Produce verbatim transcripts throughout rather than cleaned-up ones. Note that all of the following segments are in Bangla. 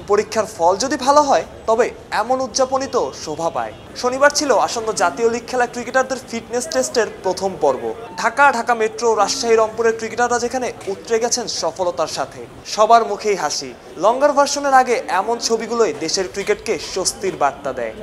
পরীক্ষার ফল যদি ভালো হয় তবে এমন উদযাপনই তো শোভা পায়। শনিবার ছিল আসন্ন জাতীয় লিগ খেলা ক্রিকেটারদের ফিটনেস টেস্টের প্রথম পর্ব। ঢাকা ঢাকা মেট্রো রাজশাহী রংপুরের ক্রিকেটাররা যেখানে উতরে গেছেন সফলতার সাথে, সবার মুখেই হাসি। লঙ্গার ভার্সনের আগে এমন ছবিগুলোই দেশের ক্রিকেটকে স্বস্তির বার্তা দেয়।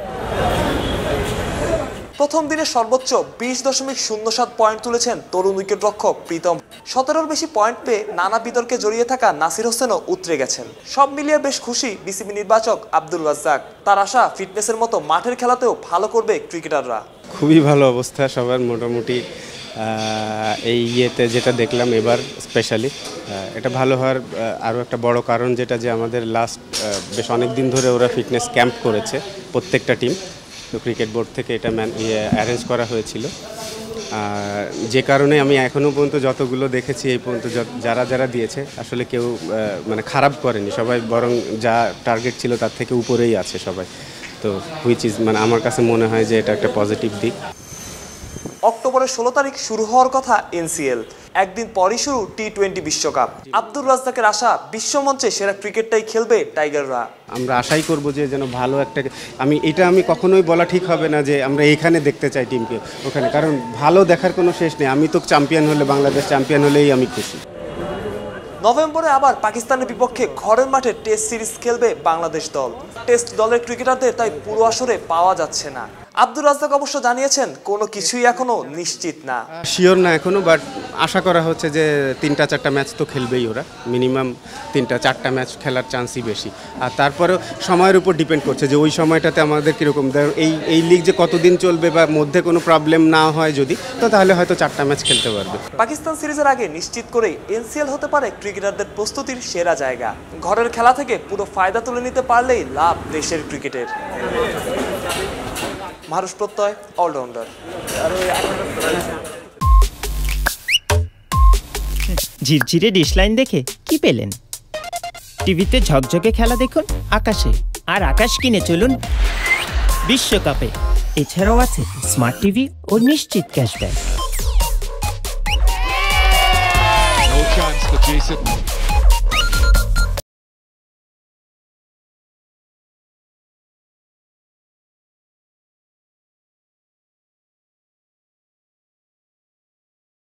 প্রথম দিনে সর্বোচ্চ বিশ দশমিক শূন্য সাত পয়েন্ট তুলেছেন তরুণ উইকেটরক্ষক প্রীতম। সতেরোর বেশি পয়েন্ট পেয়ে নানা বিতর্কে জড়িয়ে থাকা নাসির হোসেনও উতরে গেছেন। সব মিলিয়ে বেশ খুশি বিসিবি নির্বাচক আব্দুল রাজ্জাক। তার আশা ফিটনেসের মতো মাঠের খেলাতেও ভালো করবে ক্রিকেটাররা। খুবই ভালো অবস্থা সবার মোটামুটি। এই ইয়েতে যেটা দেখলাম এবার স্পেশালি এটা ভালো হওয়ার আরও একটা বড় কারণ যেটা যে আমাদের লাস্ট বেশ অনেক দিন ধরে ওরা ফিটনেস ক্যাম্প করেছে প্রত্যেকটা টিম। তো ক্রিকেট বোর্ড থেকে এটা ম্যান ইয়ে অ্যারেঞ্জ করা হয়েছিল, যে কারণে আমি এখনও পর্যন্ত যতগুলো দেখেছি এই পর্যন্ত যারা যারা দিয়েছে আসলে কেউ মানে খারাপ করেনি, সবাই বরং যা টার্গেট ছিল তার থেকে উপরেই আছে সবাই। তো হুইচ ইজ মানে আমার কাছে মনে হয় যে এটা একটা পজিটিভ দিক। অক্টোবরের ষোলো তারিখ শুরু হওয়ার কথা এনসিএল, একদিন পরই শুরু টি টোয়েন্টি বিশ্বকাপ। আব্দুল রাজ্জাকের আশা বিশ্বমঞ্চে সেরা ক্রিকেটটাই খেলবে টাইগাররা। আমরা আশাই করব যে যেন ভালো একটা, আমি এটা আমি কখনোই বলা ঠিক হবে না যে আমরা এইখানে দেখতে চাই টিমকে ওখানে, কারণ ভালো দেখার কোনো শেষ নেই। আমি তো চ্যাম্পিয়ন হলে, বাংলাদেশ চ্যাম্পিয়ন হলেই আমি খুশি। নভেম্বরে আবার পাকিস্তানের বিপক্ষে ঘরের মাঠে টেস্ট সিরিজ খেলবে বাংলাদেশ দল। টেস্ট দলের ক্রিকেটারদের তাই পুরো আসরে পাওয়া যাচ্ছে না। আব্দুল রাজ্জাক অবশ্য জানিয়েছেন কোনো কিছুই এখনো নিশ্চিত না, শিওর না এখনো, বাট আশা করা হচ্ছে যে তিনটা চারটা ম্যাচ তো খেলবেই ওরা, মিনিমাম তিনটা চারটা ম্যাচ খেলার চান্সই বেশি। আর তারপরেও সময়ের উপর ডিপেন্ড করছে যে ওই সময়টাতে আমাদের কীরকম, এই এই লিগ যে কতদিন চলবে বা মধ্যে কোনো প্রবলেম না হয় যদি, তো তাহলে হয়তো চারটা ম্যাচ খেলতে পারবে। পাকিস্তান সিরিজের আগে নিশ্চিত করেই এনসিএল হতে পারে ক্রিকেটারদের প্রস্তুতির সেরা জায়গা। ঘরের খেলা থেকে পুরো ফায়দা তুলে নিতে পারলেই লাভ দেশের ক্রিকেটের। মারুষ প্রত্যয়, অলরাউন্ডার। ঝিরঝিরে ডিশলাইন দেখে কি পেলেন? টিভিতে ঝকঝকে খেলা দেখুন আকাশে, আর আকাশ কিনে চলুন বিশ্বকাপে। এছাড়াও আছে স্মার্ট টিভি ও নিশ্চিত ক্যাশব্যাক।